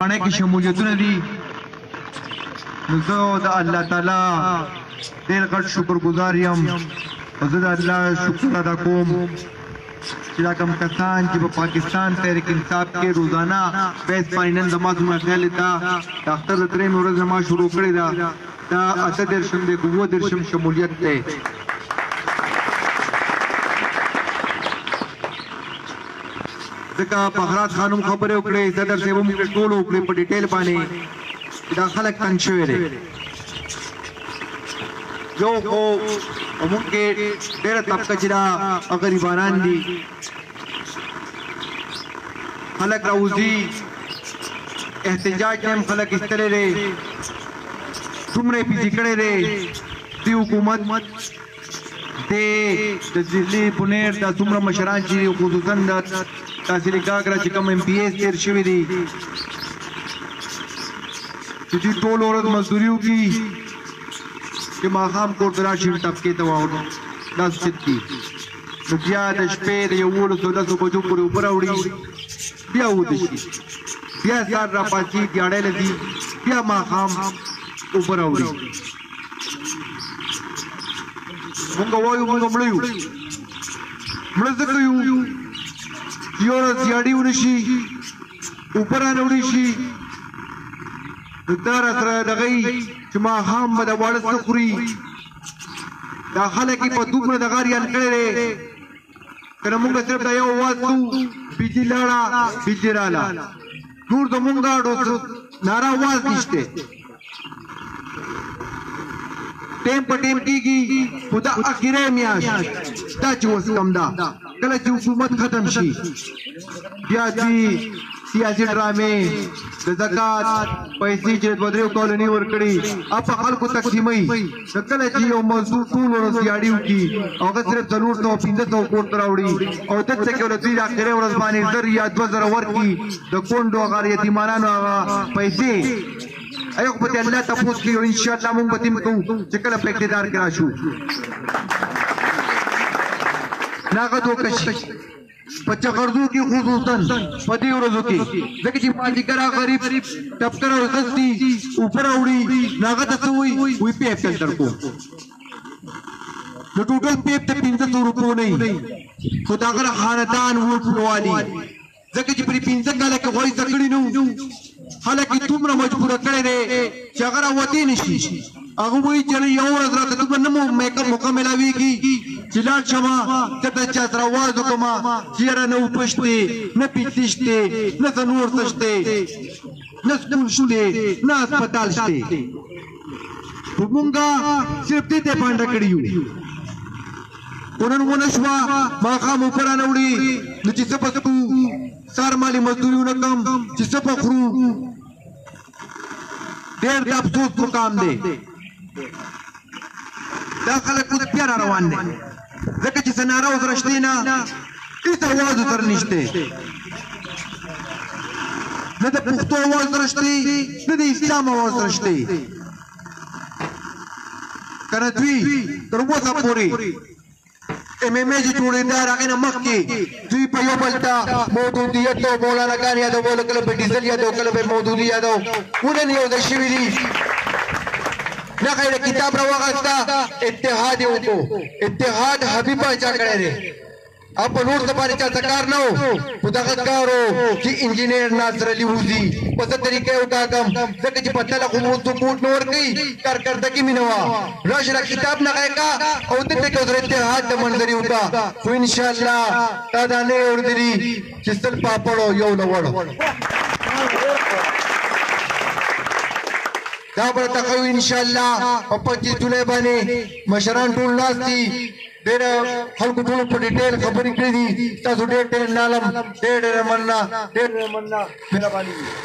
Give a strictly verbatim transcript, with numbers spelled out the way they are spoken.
پاڼه کې شمولیتونه دي نو زه د الله تعالی ډېر غټ شکر ګزار یم او زه د الله شکر ادا کوم چې دا کوم کسان چې په پاکستان تحریک انصاف کې روزانه بیس باندې نن زما زما خیال دا د اختر د درېیمې ورځ زما شروع کړې ده دا اته دېرشم دی که اووه دېرشم شمولیت دی ځکه فخرات خانم خبرې وکړې صدر صاحب هم ټول وکړې په ډیټیل باندې چې دا خلک تنګ شوي دی یو خو موږ کې ډېره طبقه چې دا غریبانان دي خلک راوځي احتجاج ته هم خلک ایستلی دی څومره یې پیسې کړی دی دې حکومت د دلی پونیر دا څومره مشران چې دي خصوصا د تحصیل کاکړه چې کوم ایم پی ایس تېر شوي دي چې دوی ټول ورځ مزدوري وکړي چې ماښام کور ته راشي ټپکې ته واوړي دا ست دي نو بیا د شپې د یولسو لسو بجو پورې اوبه راوړي بیا وده شي بیا سهار راپاڅي دیاړی له ځي بیا ماښام اوبه راوړي مونږ وایو مونږ مړه یو مړه ځکه یو چې یو ورځ دیاړي ونه شي اوبه رانه وړی شي نو دا راسره دغه یي چې ماښام به د واړه څه خوري دا خلک یې په دومره دغه ریان کړی دی که نه مونږ صرف دا یو اواز کوو بجلي لاړه بجلي راله نور زمونږ دا ناره اواز نشته ټیم په ټیم کېږي خو دا اخرې میاشت دا چې اوس کم ده کله چې حکومت ختم شي بیا ځي سیاسي ډرامې د زکات پیسې چې دوه درېو کالو نه ورکړي هغه خلکو تقسیموي نو کله چې یو مزدور ټول ورځ دیاړي وکړي او هغه صرف څلور سوه پنځه سوه کور ته راوړي او دلته کې ورته دوی د اخرې ورځ باندې زر یا دوه زره ورکړي د کونډو هغه یتیمانانو هغه پیسې ایو خو به الله تپوس کوي او انشاءالله موږ به تیم کوو چې کله په اقتدار کې راشو ناغه دوکش په چغردو کې خصوصا په دې ورځو کې ځکه چې مازدیګر غریب ټپکر او سستي اوپر اوړي ناغه ته وي وي پیپ فلټر کو نو ټوټل پیپ ته پنځه سوه روپو نه خو دا غره خاندان ووټ پروالي ځکه چې پرې پنځه کاله کې غوړي زکړي نو خلک یې دومره مجبوره کړی دی چې هغه راوتې نه شي هغه وایي چې یو ورځ راته دومره نه موقع میلاویږي چې لاړ شمه درته چا سره اواز وکړمه چې یاره نه اوبه شتې نه پیسې شتې نه څه نور څه شتې نه سکول شتې نه هسپتال شتې خو مونږ صرف دې ته پانډه کړي یو خو نن ونه شوه ماښام اوبه رانه وړي نو چې څه به کوو سار مالي مزدوري ونه کړم چې څه به خورو ډېر د افسوس مقام دی دا خلک اوس بیا را روان دی ځکه چې څه ناره ورسره شتې نه هېڅ اواز ورسره نشته نه د پښتو اواز سره شتې نه د اسلام اواز سره شتې که نه دوی تر اوسه پورې ایم ایم اے چې جوړېده هغې نه مخکې دوی په یو بل ته مودودیت او مولانا یادول کله به ډیزل یادو کله به مودودي یادو ونن یو ځای شوي دي نه غیر کتاب راواغسته اتحاد یې وکړو اتحاد حبیب باچا کړی دی او په نور څه باندې چاته کار نه و خو دغه کار و چې انجینر ناصر علي وځي په څه طریقه یې وټاکم ځکه چې په تله خو مو سپورټ نه ورکوي کارکردګي مې نه وه راشه را کتاب نغی کا او دلته کې اوس اتحاد ته منظري وکړه خو انشاءالله تا دا نه یې اورېدلي چې سل پاپړو یو لوړ دا به راته کوي انشاءالله په پچیس جولای باندې مشران ټول ناست دي ډېر خلکو ټولو په ډیټیل خبرې کړې دي تاسو ډېر ډېر نالم ډېر ډېر مننه ډېر ډېر مننه مهرباني